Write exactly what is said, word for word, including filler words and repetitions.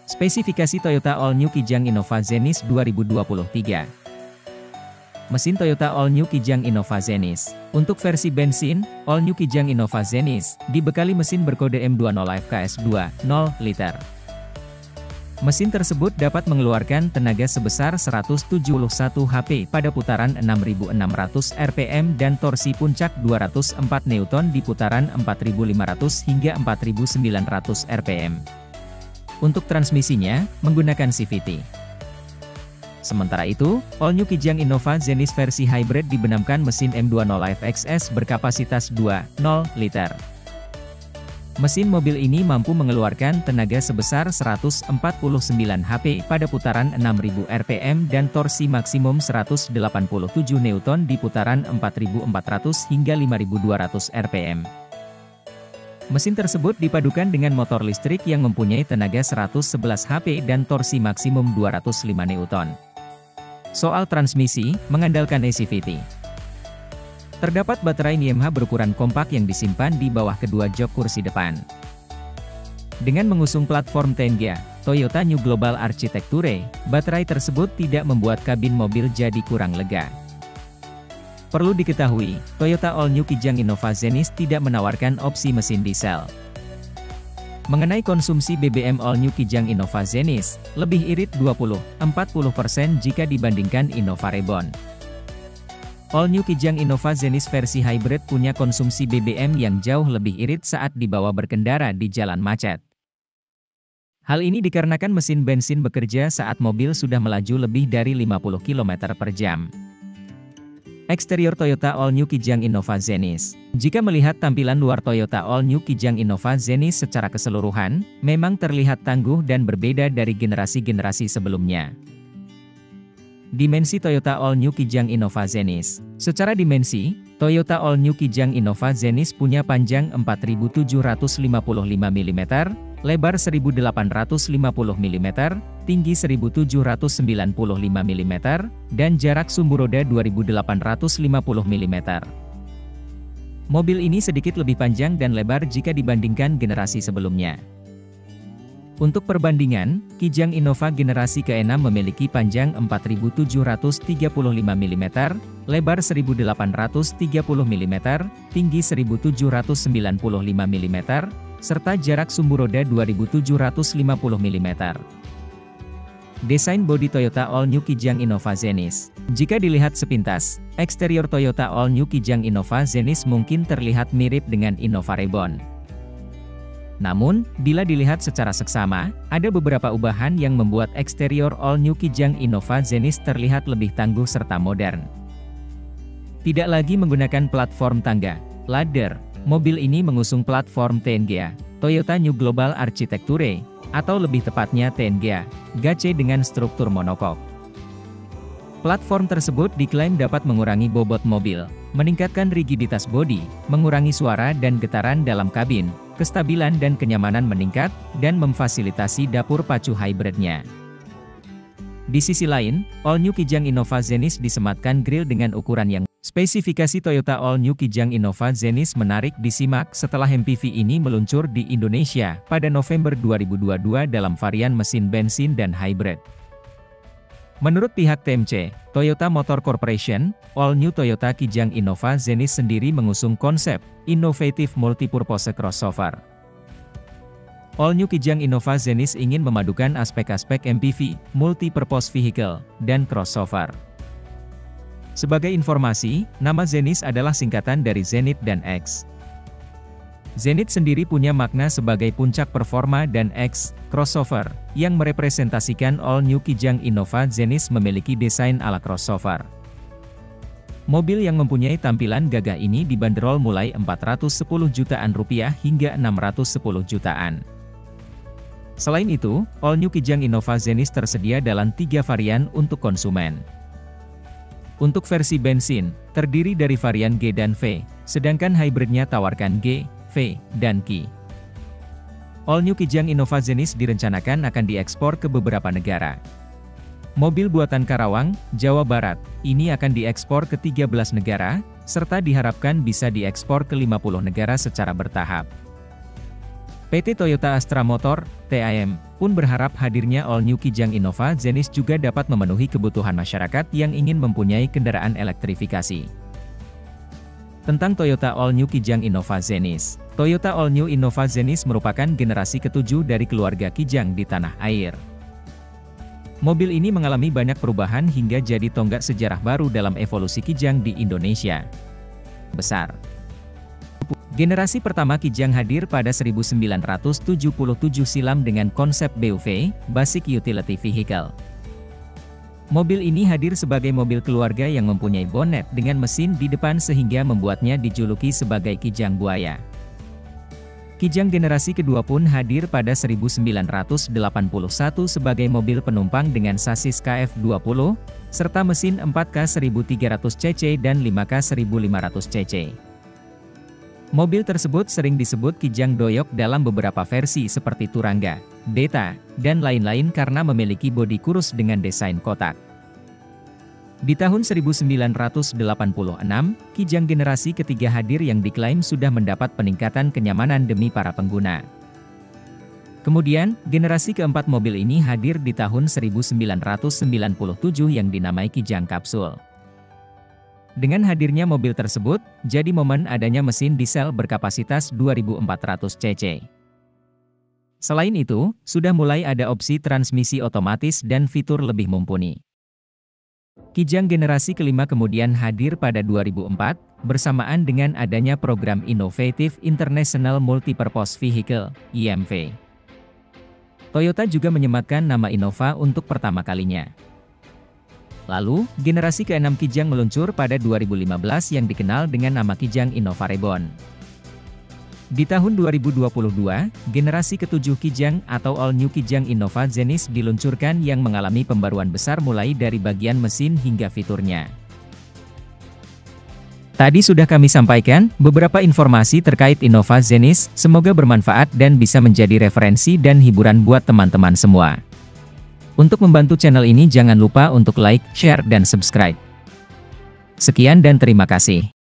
Spesifikasi Toyota All New Kijang Innova Zenith dua ribu dua puluh tiga. Mesin Toyota All New Kijang Innova Zenith. Untuk versi bensin, All New Kijang Innova Zenith dibekali mesin berkode M dua nol F K S dua koma nol liter. Mesin tersebut dapat mengeluarkan tenaga sebesar seratus tujuh puluh satu HP pada putaran enam ribu enam ratus R P M dan torsi puncak dua ratus empat Newton di putaran empat ribu lima ratus hingga empat ribu sembilan ratus R P M. Untuk transmisinya, menggunakan C V T. Sementara itu, All New Kijang Innova Zenith versi hybrid dibenamkan mesin M dua nol F X S berkapasitas dua koma nol liter. Mesin mobil ini mampu mengeluarkan tenaga sebesar seratus empat puluh sembilan HP pada putaran enam ribu R P M dan torsi maksimum seratus delapan puluh tujuh Newton di putaran empat ribu empat ratus hingga lima ribu dua ratus R P M. Mesin tersebut dipadukan dengan motor listrik yang mempunyai tenaga seratus sebelas HP dan torsi maksimum dua ratus lima Newton. Soal transmisi, mengandalkan E C V T. Terdapat baterai N I M H berukuran kompak yang disimpan di bawah kedua jok kursi depan. Dengan mengusung platform Tengia, Toyota New Global Architecture, baterai tersebut tidak membuat kabin mobil jadi kurang lega. Perlu diketahui, Toyota All New Kijang Innova Zenith tidak menawarkan opsi mesin diesel. Mengenai konsumsi B B M All New Kijang Innova Zenith, lebih irit dua puluh sampai empat puluh persen jika dibandingkan Innova Reborn. All New Kijang Innova Zenith versi hybrid punya konsumsi B B M yang jauh lebih irit saat dibawa berkendara di jalan macet. Hal ini dikarenakan mesin bensin bekerja saat mobil sudah melaju lebih dari lima puluh kilometer per jam. Eksterior Toyota All New Kijang Innova Zenith. Jika melihat tampilan luar Toyota All New Kijang Innova Zenith secara keseluruhan, memang terlihat tangguh dan berbeda dari generasi-generasi sebelumnya. Dimensi Toyota All New Kijang Innova Zenith. Secara dimensi, Toyota All New Kijang Innova Zenith punya panjang empat ribu tujuh ratus lima puluh lima milimeter, lebar seribu delapan ratus lima puluh milimeter, tinggi seribu tujuh ratus sembilan puluh lima milimeter, dan jarak sumbu roda dua ribu delapan ratus lima puluh milimeter. Mobil ini sedikit lebih panjang dan lebar jika dibandingkan generasi sebelumnya. Untuk perbandingan, Kijang Innova generasi keenam memiliki panjang empat ribu tujuh ratus tiga puluh lima milimeter, lebar seribu delapan ratus tiga puluh milimeter, tinggi seribu tujuh ratus sembilan puluh lima milimeter, serta jarak sumbu roda dua ribu tujuh ratus lima puluh milimeter. Desain bodi Toyota All New Kijang Innova Zenith. Jika dilihat sepintas, eksterior Toyota All New Kijang Innova Zenith mungkin terlihat mirip dengan Innova Reborn. Namun, bila dilihat secara seksama, ada beberapa ubahan yang membuat eksterior All New Kijang Innova Zenith terlihat lebih tangguh serta modern. Tidak lagi menggunakan platform tangga, ladder, mobil ini mengusung platform Tengia, Toyota New Global Architecture, atau lebih tepatnya Tengia, G A C dengan struktur monokok. Platform tersebut diklaim dapat mengurangi bobot mobil, meningkatkan rigiditas bodi, mengurangi suara dan getaran dalam kabin, kestabilan dan kenyamanan meningkat, dan memfasilitasi dapur pacu hybridnya. Di sisi lain, All New Kijang Innova Zenith disematkan grill dengan ukuran yang spesifikasi Toyota All New Kijang Innova Zenith menarik disimak setelah M P V ini meluncur di Indonesia pada November dua ribu dua puluh dua dalam varian mesin bensin dan hybrid. Menurut pihak T M C, Toyota Motor Corporation, All New Toyota Kijang Innova Zenith sendiri mengusung konsep Innovative Multipurpose Crossover. All New Kijang Innova Zenith ingin memadukan aspek-aspek M P V, Multi-Purpose Vehicle, dan crossover. Sebagai informasi, nama Zenith adalah singkatan dari Zenith dan X. Zenith sendiri punya makna sebagai puncak performa dan X, crossover, yang merepresentasikan All New Kijang Innova Zenith memiliki desain ala crossover. Mobil yang mempunyai tampilan gagah ini dibanderol mulai empat ratus sepuluh jutaan rupiah hingga enam ratus sepuluh jutaan. Selain itu, All New Kijang Innova Zenith tersedia dalam tiga varian untuk konsumen. Untuk versi bensin, terdiri dari varian G dan V, sedangkan hybridnya tawarkan G, V, dan Ki. All New Kijang Innova Zenith direncanakan akan diekspor ke beberapa negara. Mobil buatan Karawang, Jawa Barat, ini akan diekspor ke tiga belas negara, serta diharapkan bisa diekspor ke lima puluh negara secara bertahap. P T Toyota Astra Motor, T A M, pun berharap hadirnya All New Kijang Innova Zenith juga dapat memenuhi kebutuhan masyarakat yang ingin mempunyai kendaraan elektrifikasi. Tentang Toyota All New Kijang Innova Zenith. Toyota All New Innova Zenith merupakan generasi ketujuh dari keluarga Kijang di tanah air. Mobil ini mengalami banyak perubahan hingga jadi tonggak sejarah baru dalam evolusi Kijang di Indonesia. Besar. Generasi pertama Kijang hadir pada seribu sembilan ratus tujuh puluh tujuh silam dengan konsep B U V, Basic Utility Vehicle. Mobil ini hadir sebagai mobil keluarga yang mempunyai bonet dengan mesin di depan sehingga membuatnya dijuluki sebagai Kijang Buaya. Kijang generasi kedua pun hadir pada seribu sembilan ratus delapan puluh satu sebagai mobil penumpang dengan sasis K F dua puluh, serta mesin empat K seribu tiga ratus cc dan lima K seribu lima ratus cc. Mobil tersebut sering disebut Kijang Doyok dalam beberapa versi seperti Turangga, Beta, dan lain-lain karena memiliki bodi kurus dengan desain kotak. Di tahun seribu sembilan ratus delapan puluh enam, Kijang generasi ketiga hadir yang diklaim sudah mendapat peningkatan kenyamanan demi para pengguna. Kemudian, generasi keempat mobil ini hadir di tahun seribu sembilan ratus sembilan puluh tujuh yang dinamai Kijang Kapsul. Dengan hadirnya mobil tersebut, jadi momen adanya mesin diesel berkapasitas dua ribu empat ratus cc. Selain itu, sudah mulai ada opsi transmisi otomatis dan fitur lebih mumpuni. Kijang generasi kelima kemudian hadir pada dua ribu empat, bersamaan dengan adanya program Innovative International Multipurpose Vehicle, I M V. Toyota juga menyematkan nama Innova untuk pertama kalinya. Lalu, generasi keenam Kijang meluncur pada dua ribu lima belas yang dikenal dengan nama Kijang Innova Reborn. Di tahun dua ribu dua puluh dua, generasi ketujuh Kijang atau All New Kijang Innova Zenith diluncurkan yang mengalami pembaruan besar mulai dari bagian mesin hingga fiturnya. Tadi sudah kami sampaikan beberapa informasi terkait Innova Zenith, semoga bermanfaat dan bisa menjadi referensi dan hiburan buat teman-teman semua. Untuk membantu channel ini jangan lupa untuk like, share, dan subscribe. Sekian dan terima kasih.